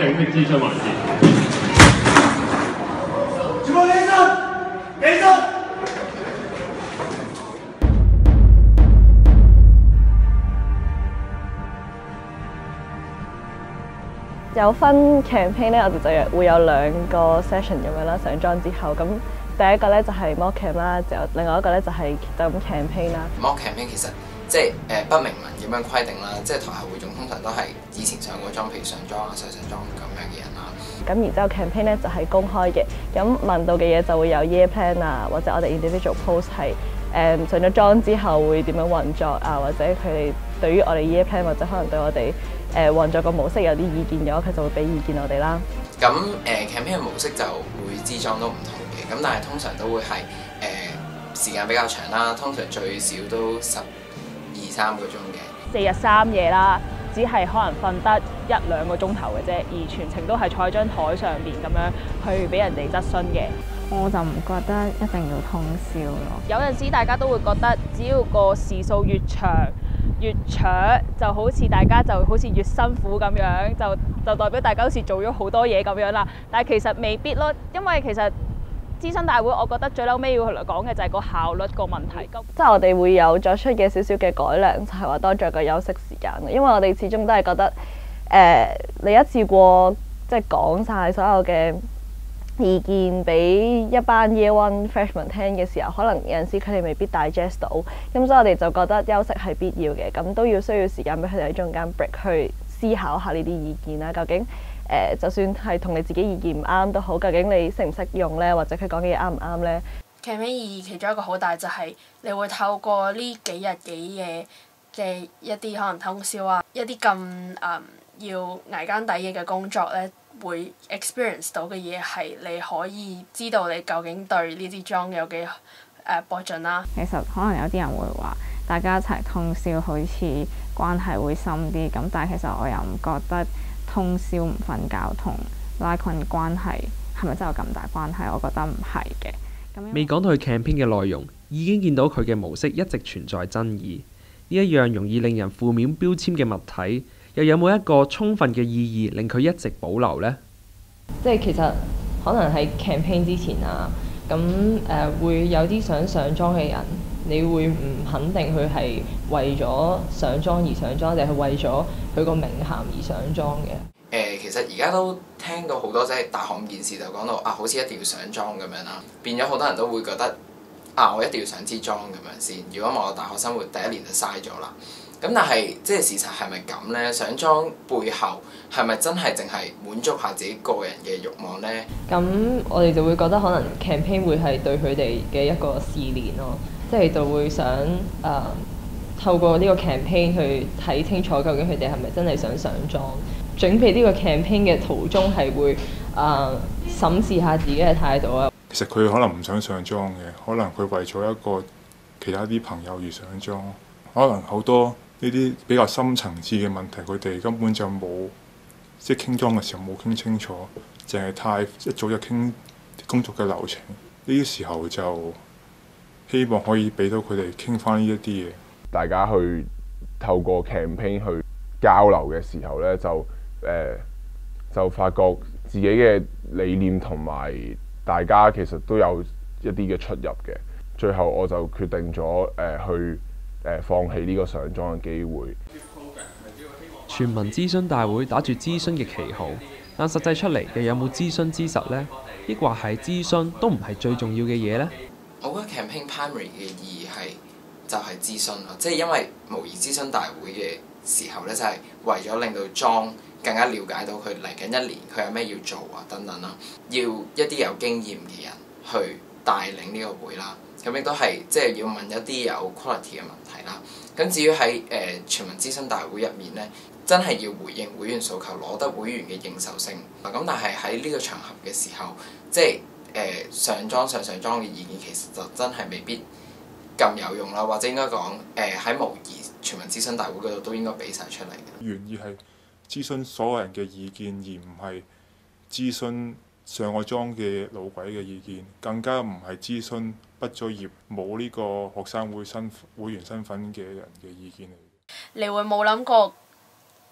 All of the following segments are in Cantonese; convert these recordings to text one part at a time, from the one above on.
正式諮詢環節。 全部起身，起身。 有分 campaign 咧，我哋就會有2個 session 咁樣啦。上妝之後，咁第一個咧就係 mock cam 啦，就另外一個咧就係就咁 campaign 啦。 mock campaign 其實即係不明文咁樣規定啦，即係台下會眾通常都係以前上過妝，譬如上妝啊、上妝咁樣嘅人啦。 咁然之後 campaign 咧就係公開嘅，咁問到嘅嘢就會有 year plan 啊，或者我哋 individual post 係上咗妝之後會點樣運作啊，或者佢哋對於我哋 year plan 或者可能對我哋運作個模式有啲意見嘅話，佢就會俾意見我哋啦。 咁campaign 嘅模式就每支妝都唔同嘅，咁但係通常都會係時間比較長啦，通常最少都12-13個鐘嘅。 4日3夜啦，只係可能瞓得1-2個鐘頭嘅啫，而全程都係坐喺張台上邊咁樣去俾人哋質詢嘅。 我就唔覺得一定要通宵咯。 有陣時大家都會覺得，只要個時數越長，就好似大家就好似越辛苦咁樣，就代表大家好似做咗好多嘢咁樣啦。但係其實未必咯，因為其實諮詢大會，我覺得最嬲尾要嚟講嘅就係個效率個問題。 即係我哋會有作出嘅少少嘅改良，就係話多咗個休息時間。因為我哋始終都係覺得你一次過即係講晒所有嘅意見俾一班 Year One Freshman 聽嘅時候，可能有陣時佢哋未必 digest 到，咁所以我哋就覺得休息係必要嘅，咁都需要時間俾佢哋喺中間 break 去思考下呢啲意見啦。究竟就算係同你自己意見唔啱都好，究竟你識唔識用呢？或者佢講嘅嘢啱唔啱呢？ campaign 意義其中一個好大就係你會透過呢幾日幾夜嘅一啲可能通宵啊，一啲咁要捱更抵夜嘅工作咧，會 experience 到嘅嘢係你可以知道你究竟對呢支妝有幾搏盡啦。 其實可能有啲人會話，大家一齊通宵好似關係會深啲，咁但係其實我又唔覺得通宵唔瞓覺同拉近關係係咪真係有咁大關係？我覺得唔係嘅。 未講到佢 campaign 嘅內容，已經見到佢嘅模式一直存在爭議。呢一樣容易令人負面標籤嘅物體，又有冇一個充分嘅意義令佢一直保留呢？ 即係其實可能喺 campaign 之前啊，咁會有啲想上妝嘅人，你會唔肯定佢係為咗上妝而上妝，定係為咗佢個名銜而上妝嘅？ 其實而家都聽到好多即係大學件事就講到好似一定要上妝咁樣啦，變咗好多人都會覺得我一定要上支妝咁樣先。如果我大學生活第一年就嘥咗啦。咁但係即係事實係咪咁呢？上妝背後係咪真係淨係滿足下自己個人嘅慾望呢？ 咁我哋就會覺得可能 campaign 會係對佢哋嘅一個試煉咯，即係就會想透過呢個 campaign 去睇清楚究竟佢哋係咪真係想上妝。準備呢個 campaign 嘅途中係會審視下自己嘅態度啊。 其實佢可能唔想上妝嘅，可能佢為咗一個其他啲朋友而上妝，可能好多呢啲比較深層次嘅問題，佢哋根本就冇即係傾妝嘅時候冇傾清楚，淨係太一早就傾工作嘅流程。呢啲時候就希望可以俾到佢哋傾翻呢一啲嘢。 大家去透過 campaign 去交流嘅時候呢，就發覺自己嘅理念同埋大家其實都有一啲嘅出入嘅。最後我就決定咗去放棄呢個上妝嘅機會。 全民諮詢大會打住諮詢嘅旗號，但實際出嚟又有冇諮詢之實呢？抑或係諮詢都唔係最重要嘅嘢呢？ 我覺得 campaign primary 嘅意義就係諮詢咯，即係因為模擬諮詢大會嘅時候咧，就係為咗令到妝更加了解到佢嚟緊一年佢有咩要做啊等等啦，要一啲有經驗嘅人去帶領呢個會啦。咁亦都係即係要問一啲有 quality 嘅問題啦。咁至於喺全民諮詢大會入面咧，真係要回應會員訴求，攞得會員嘅認受性。咁但係喺呢個場合嘅時候，即係上妝上妝嘅意見其實就真係未必咁有用啦，或者應該講喺模擬全民諮詢大會嗰度都應該俾晒出嚟嘅。 原意係諮詢所有人嘅意見，而唔係諮詢上過妝嘅老鬼嘅意見，更加唔係諮詢畢咗業冇呢個學生會會員身份嘅人嘅意見嚟。 你會冇諗過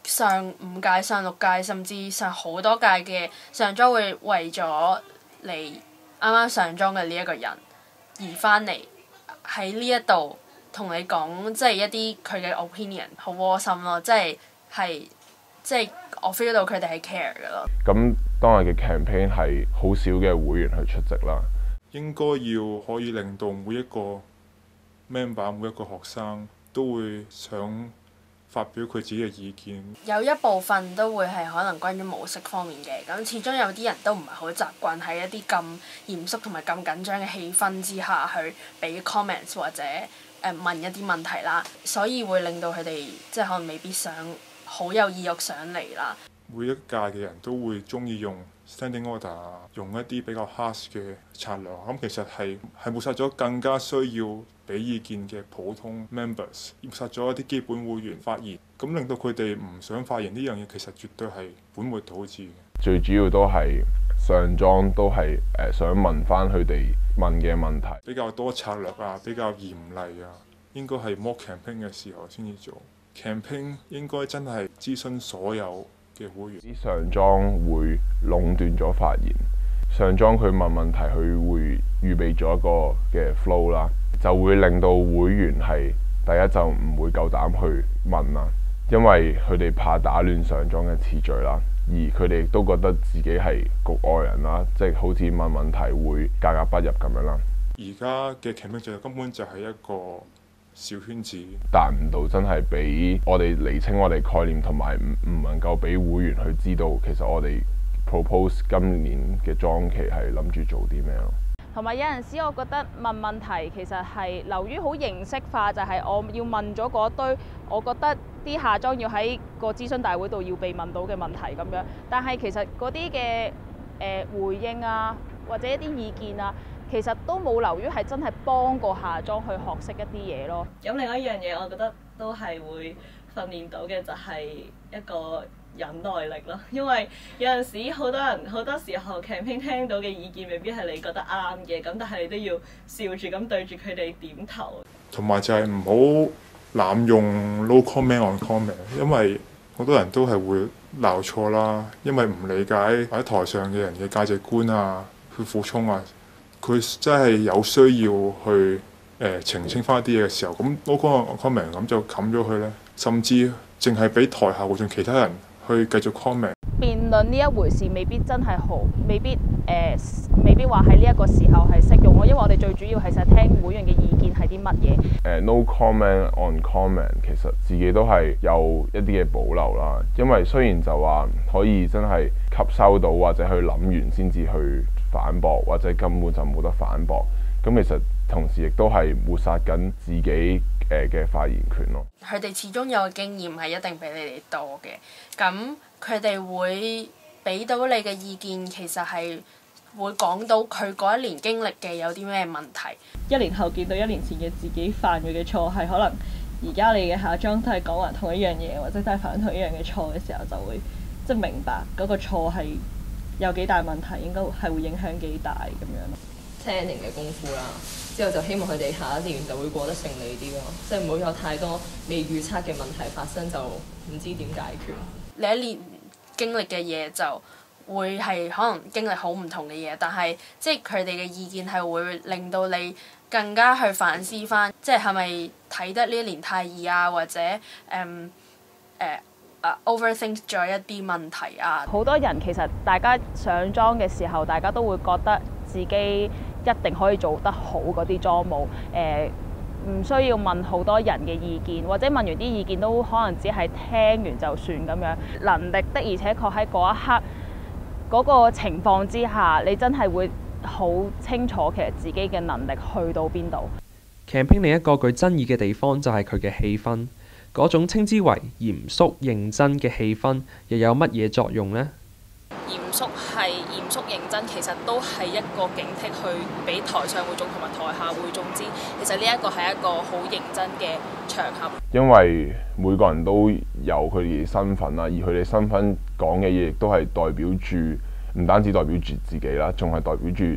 上5屆、上6屆，甚至上好多屆嘅上莊會為咗你啱啱上莊嘅呢一個人而翻嚟喺呢一度同你講，即係一啲佢嘅 opinion， 好窩心咯，即係我 feel 到佢哋係 care 嘅咯。 咁當日嘅 campaign 係好少嘅會員去出席啦。 應該要可以令到每一個 member、每一個學生都會想發表佢自己嘅意見。 有一部分都會係可能關於模式方面嘅，咁始終有啲人都唔係好習慣喺一啲咁嚴肅同埋咁緊張嘅氣氛之下去俾 comments 或者問一啲問題啦，所以會令到佢哋即係可能未必想好有意欲上嚟啦。 每一屆嘅人都會鍾意用 standing order， 用一啲比較 harsh 嘅策略，咁其實係抹殺咗更加需要俾意見嘅普通 members， 抹殺咗一啲基本會員發言，咁令到佢哋唔想發言呢樣嘢，其實絕對係本末倒置嘅。 最主要都係上莊都係想問翻佢哋問嘅問題， 比較多策略啊，比較嚴厲啊，應該係 mock campaign 嘅時候先至做 campaign， 應該真係諮詢所有嘅會員。 啲上莊會壟斷咗發言，上莊佢問問題，佢會預備咗一個嘅 flow 啦，就會令到會員係第一就唔會夠膽去問啦，因為佢哋怕打亂上莊嘅次序啦，而佢哋亦都覺得自己係局外人啦，即係好似問問題會格格不入咁樣啦。 而家嘅 campaign 就根本就係一個小圈子， 達唔到真係俾我哋釐清我哋概念，同埋唔能夠俾會員去知道其實我哋 propose 今年嘅莊期係諗住做啲咩咯。 同埋有陣時，我覺得問問題其實係流於好形式化，就係我要問咗嗰堆，我覺得啲下莊要喺個諮詢大會度要被問到嘅問題咁樣。但係其實嗰啲嘅回應啊，或者一啲意見啊，其實都冇流於係真係幫個下莊去學識一啲嘢咯。 咁另外一樣嘢，我覺得都係會訓練到嘅，就係一個忍耐力咯。因為有陣時好多人好多時候 campaign 聽到嘅意見未必係你覺得啱嘅，咁但係你都要笑住咁對住佢哋點頭。 同埋就係唔好濫用 no comment on comment， 因為好多人都係會鬧錯啦，因為唔理解喺台上嘅人嘅價值觀啊，去補充啊。佢真係有需要去澄清翻一啲嘢嘅時候，咁嗰個 comment 咁就冚咗佢咧，甚至淨係俾台下嗰種其他人去繼續 comment。 辯論呢一回事未必真係好，未必話喺呢一個時候係適用咯，因為我哋最主要係想聽會員嘅意見係啲乜嘢。 No comment on comment， 其實自己都係有一啲嘅保留啦，因為雖然就話可以真係吸收到或者去諗完先至去反駁，或者根本就冇得反駁，咁其實同時亦都係抹殺緊自己嘅發言權咯。 佢哋始終有嘅經驗係一定比你哋多嘅，咁佢哋會俾到你嘅意見，其實係會講到佢嗰一年經歷嘅有啲咩問題。 1年後見到1年前嘅自己犯咗嘅錯，係可能而家你嘅下莊都係講話同一樣嘢，或者都係犯同一樣嘅錯嘅時候，就會即係明白嗰個錯係有幾大問題，應該係會影響幾大咁樣咯。 planning 嘅功夫啦，之後就希望佢哋下一年就會過得順利啲咯，即係唔好有太多未預測嘅問題發生，就唔知點解決。 你一年經歷嘅嘢就會係可能經歷好唔同嘅嘢，但係即係佢哋嘅意見係會令到你更加去反思翻，即係咪睇得呢一年太易啊，或者overthink 咗一啲問題啊。 好多人其實大家上莊嘅時候，大家都會覺得自己一定可以做得好嗰啲莊務，唔需要問好多人嘅意見，或者問完啲意見都可能只係聽完就算咁樣。能力的而且確喺嗰一刻嗰個情況之下，你真係會好清楚其實自己嘅能力去到邊度。 campaign 另一個具爭議嘅地方就係佢嘅氣氛，嗰種稱之為嚴肅認真嘅氣氛，又有乜嘢作用呢？ 嚴肅認真，其實都係一個警惕，去俾台上會眾同埋台下會眾知，其實呢一個係一個好認真嘅場合。因為每個人都有佢哋身份啦，而佢哋身份講嘅嘢亦都係代表住，唔單止代表住自己啦，仲係代表住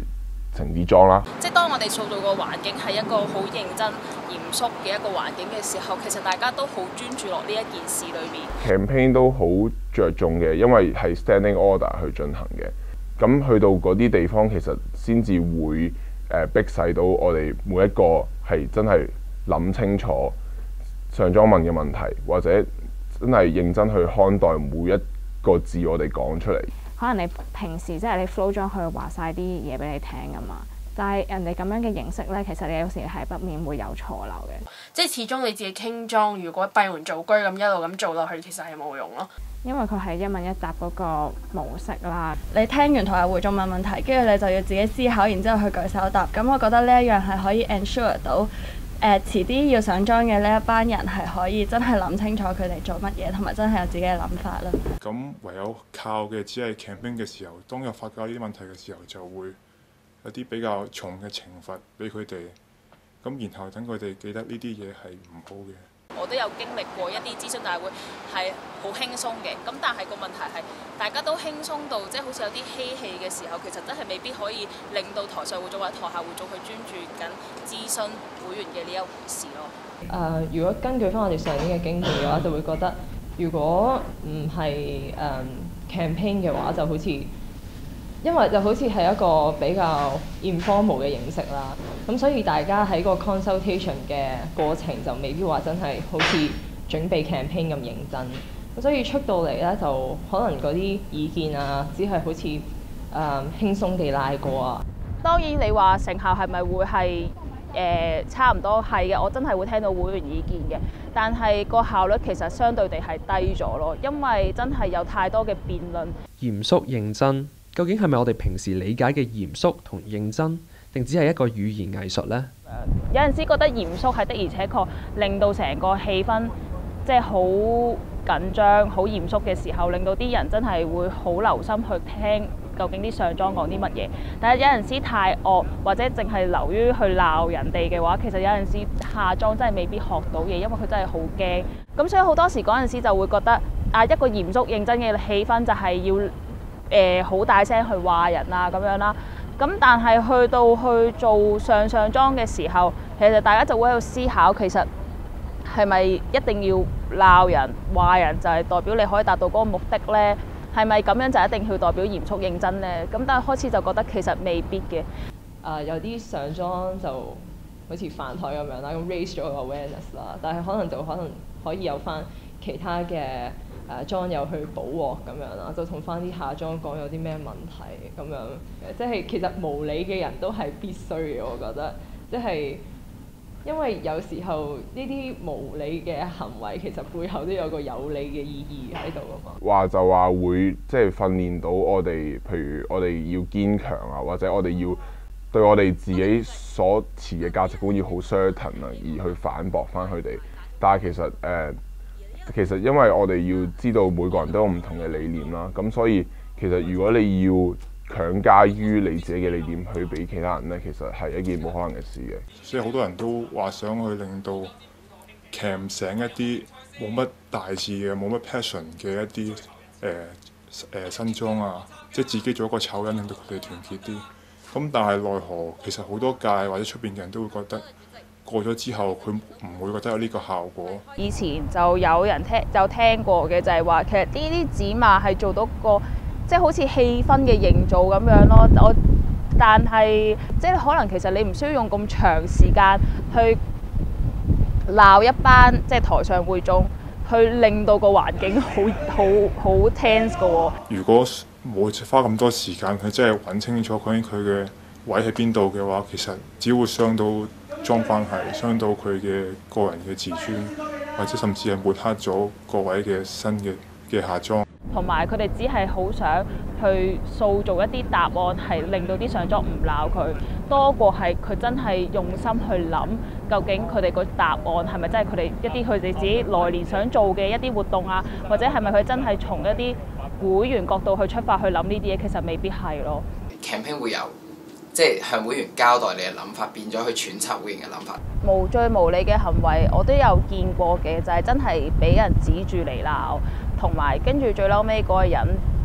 成啲妝啦。 即係當我哋塑造個環境係一個好認真嚴肅嘅一個環境嘅時候，其實大家都好專注落呢一件事裏面。 campaign 都好着重嘅，因為係 standing order 去進行嘅。咁去到嗰啲地方，其實先至會逼使到我哋每一個係真係諗清楚上莊問嘅問題，或者真係認真去看待每一個字我哋講出嚟。 可能你平時即係你 flow 咗去話晒啲嘢俾你聽㗎嘛，但係人哋咁樣嘅形式咧，其實你有時係不免會有錯漏嘅。即係始終你自己傾莊，如果閉門造車咁一路咁做落去，其實係冇用咯。因為佢係一問一答嗰個模式啦。 你聽完台下會眾問問題，跟住你就要自己思考，然之後去舉手答。咁我覺得呢一樣係可以 ensure 到遲啲要上莊嘅呢一班人係可以真係諗清楚佢哋做乜嘢，同埋真係有自己嘅諗法啦。 咁唯有靠嘅只係 campaign 嘅時候，當有發覺呢啲問題嘅時候，就會有啲比較重嘅懲罰俾佢哋。咁然後等佢哋記得呢啲嘢係唔好嘅。 我都有經歷過一啲諮詢大會係好輕鬆嘅，咁但係個問題係大家都輕鬆到即係好似有啲嬉戲嘅時候，其實真係未必可以令到台上會眾或者台下會眾去專注緊諮詢會員嘅呢一回事咯。 如果根據翻我哋上年嘅經驗嘅話，就會覺得如果唔係campaign 嘅話，就好似因為就好似係一個比較 informal 嘅形式啦，咁所以大家喺個 consultation 嘅過程就未必話真係好似準備 campaign 咁認真，咁所以出到嚟咧就可能嗰啲意見啊，只係好似輕鬆地拉過啊。 當然你話成效係咪會係差唔多係嘅，我真係會聽到會員意見嘅，但係個效率其實相對地係低咗咯，因為真係有太多嘅辯論。 嚴肅認真。究竟係咪我哋平時理解嘅嚴肅同認真，定只係一個語言藝術呢？ 有陣時覺得嚴肅係的而且確令到成個氣氛即係好緊張、好嚴肅嘅時候，令到啲人真係會好留心去聽究竟啲上莊講啲乜嘢。但係有陣時太惡或者淨係流於去鬧人哋嘅話，其實有陣時下莊真係未必學到嘢，因為佢真係好驚。咁所以好多時嗰陣時就會覺得一個嚴肅認真嘅氣氛就係要好大聲去話人啊咁樣啦，咁但係去到去做上莊嘅時候，其實大家就會喺度思考，其實係咪一定要鬧人話人就係代表你可以達到嗰個目的呢？係咪咁樣就一定要代表嚴肅認真呢？咁但係開始就覺得其實未必嘅。 有啲上莊就好似飯台咁樣啦，咁 raise 咗個 awareness 啦，但係可能可以有翻其他嘅莊友去補鑊咁樣啦，就同翻啲下莊講有啲咩問題咁樣，即係其實無理嘅人都係必須嘅，我覺得，即係因為有時候呢啲無理嘅行為其實背後都有個有理嘅意義喺度啊嘛。 話就話會即係訓練到我哋，譬如我哋要堅強啊，或者我哋要對我哋自己所持嘅價值觀要好 certain 啊，而去反駁翻佢哋。但係其實因為我哋要知道每個人都有唔同嘅理念啦，咁所以其實如果你要強加於你自己嘅理念去俾其他人呢，其實係一件冇可能嘅事嘅。 所以好多人都話想去令到 cam 醒一啲冇乜大志嘅、冇乜 passion 嘅一啲新莊啊，即係自己做一個醜人，令到佢哋團結啲。咁但係奈何其實好多屆或者出邊嘅人都會覺得，過咗之後，佢唔會覺得有呢個效果。 以前就有人聽過嘅，就係話其實呢啲指罵係做到個即係好似氣氛嘅營造咁樣咯。但係即係可能其實你唔需要用咁長時間去鬧一班即係台上會眾，去令到個環境好 tense 㗎喎。 如果冇花咁多時間去真係揾清楚究竟佢嘅位喺邊度嘅話，其實只會傷到莊關係，傷到佢嘅個人嘅自尊，或者甚至係抹黑咗各位嘅新嘅下莊。 同埋佢哋只係好想去塑造一啲答案，係令到啲上莊唔鬧佢，多過係佢真係用心去諗，究竟佢哋個答案係咪真係佢哋一啲佢哋自己來年想做嘅一啲活動啊，或者係咪佢真係從一啲會員角度去出發去諗呢啲嘢，其實未必係咯。 campaign 會有即係向會員交代你嘅諗法，變咗去揣測會員嘅諗法。 最無理嘅行為我都有見過嘅，就係真係俾人指住嚟鬧，同埋跟住最嬲尾嗰個人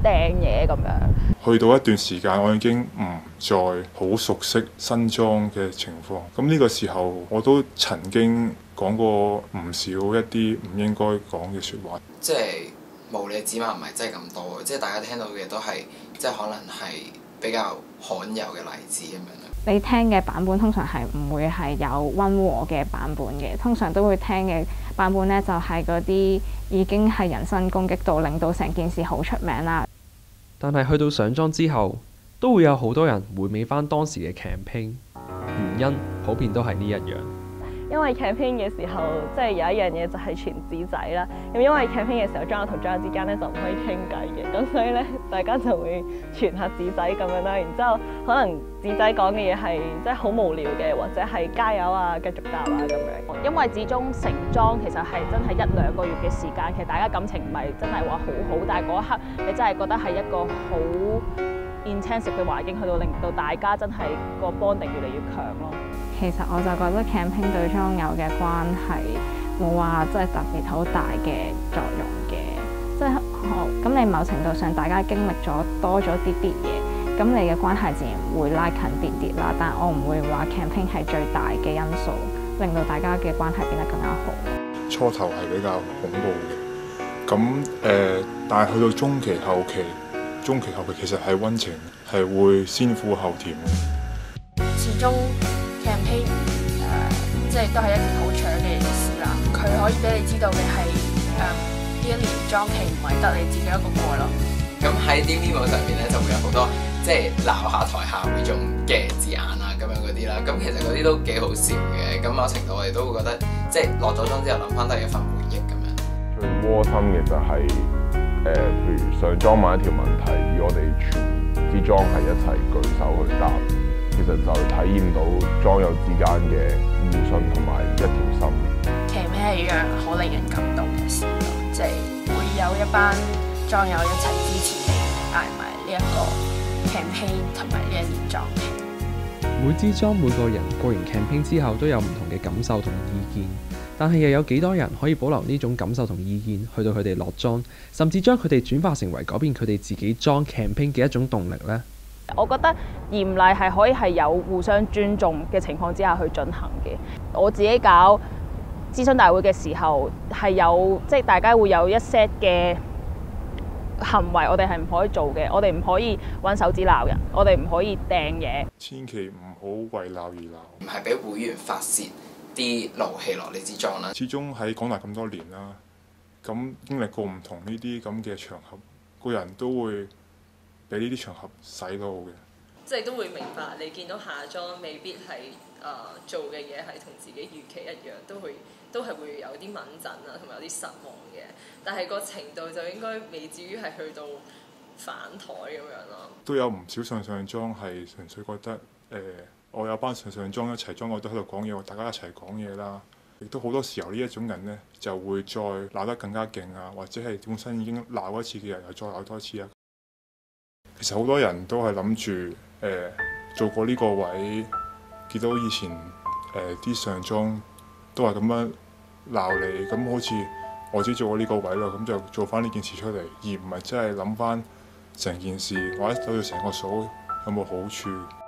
掟嘢咁樣。 去到一段時間，我已經唔再好熟悉新裝嘅情況。咁呢個時候，我都曾經講過唔少一啲唔應該講嘅説話。 即係無理指罵唔係真係咁多，即係大家聽到嘅都係即係可能係比較罕有嘅例子咁樣。 你聽嘅版本通常係唔會係有溫和嘅版本嘅，通常都會聽嘅版本呢，就係嗰啲已經係人身攻擊到令到成件事好出名啦。 但係去到上妝之後，都會有好多人回味翻當時嘅 campaign， 原因普遍都係呢一樣。 因為 campaign 嘅時候，即係有一樣嘢就係傳紙仔啦。咁因為 campaign 嘅時候，莊友同莊友之間咧就唔可以傾偈嘅，咁所以咧大家就會傳下紙仔咁樣啦。然之後可能紙仔講嘅嘢係即係好無聊嘅，或者係加油啊、繼續答啊咁樣。 因為始終成妝其實係真係1-2個月嘅時間，其實大家感情唔係真係話好好，但係嗰一刻你真係覺得係一個好 intensive 嘅環境，去到令到大家真係個 bonding 越嚟越強咯。 其實我就覺得 campaign 對莊友嘅關係冇話真係特別好大嘅作用嘅，即係咁你某程度上大家經歷咗多咗啲嘢，咁你嘅關係自然會拉近啲啦。但我唔會話 campaign 係最大嘅因素，令到大家嘅關係變得更加好。 初頭係比較恐怖嘅，咁但係去到中期後期其實係溫情，係會先苦後甜嘅。 始終 campaign 即係都係一件好長嘅事啦。佢可以俾你知道嘅係呢一年妝期唔係得你自己一個過咯。 咁喺啲 memo 上面咧就會有好多即係鬧下台下會用嘅字眼啊咁樣嗰啲啦。咁其實嗰啲都幾好笑嘅。咁某程度我哋都會覺得即係落咗妝之後諗翻都係一份回憶咁樣。 最窩心嘅就係譬如上妝問一條問題，而我哋全支妝係一齊舉手去答，其實就體驗到妝友之間嘅互信同埋一條心。 campaign 係一樣好令人感動嘅事咯，即係會有一班妝友一齊支持你捱埋呢一個 campaign 同埋呢一年妝期。 每支妝每個人過完 campaign 之後都有唔同嘅感受同意見，但係又有幾多人可以保留呢種感受同意見去到佢哋落妝，甚至將佢哋轉化成為改變佢哋自己妝 campaign 嘅一種動力呢？ 我覺得嚴厲係可以係有互相尊重嘅情況之下去進行嘅。我自己搞諮詢大會嘅時候係有即係大家會有一 set 嘅行為，我哋係唔可以做嘅。我哋唔可以揾手指鬧人，我哋唔可以掟嘢。 千祈唔好為鬧而鬧， 唔係俾會員發泄啲怒氣落你支妝啦。 始終喺港大咁多年啦，咁經歷過唔同呢啲咁嘅場合，個人都會俾呢啲場合洗腦嘅。 即係都會明白，你見到下妝未必係做嘅嘢係同自己預期一樣，都係會有啲敏陣啊，同埋有啲失望嘅。但係個程度就應該未至於係去到反台咁樣咯。 都有唔少上妝係純粹覺得我有班上妝一齊妝，我都喺度講嘢，大家一齊講嘢啦。亦都好多時候呢一種人呢，就會再鬧得更加勁啊，或者係本身已經鬧一次嘅人又再鬧多一次啊。其實好多人都係諗住做過呢個位，見到以前啲上妝都係咁樣鬧你，咁好似我自己做過呢個位咯，咁就做翻呢件事出嚟，而唔係真係諗翻成件事或者對成個數有冇好處。